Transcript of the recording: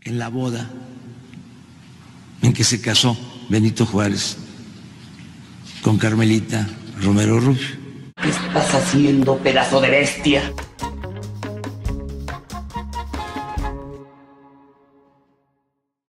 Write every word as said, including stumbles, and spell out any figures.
en la boda en que se casó Benito Juárez con Carmelita Romero Rubio. ¿Qué estás haciendo, pedazo de bestia?